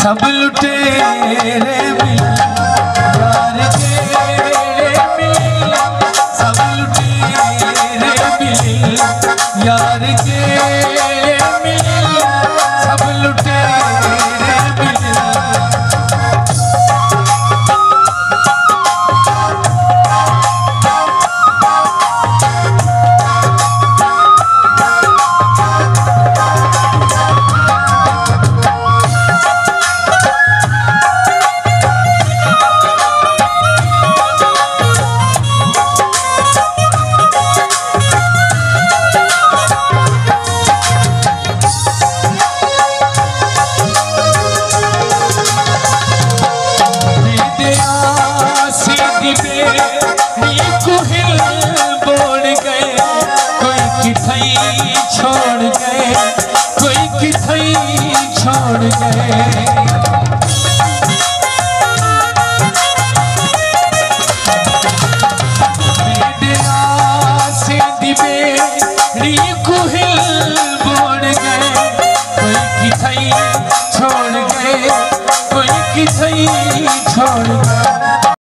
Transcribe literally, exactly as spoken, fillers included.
सब लुटेरे मिले यार के मिले, सब लुटेरे मिले यार के मिले, सब लुटेरे मिले। छोड़ गए कोई किथई छोड़ गए।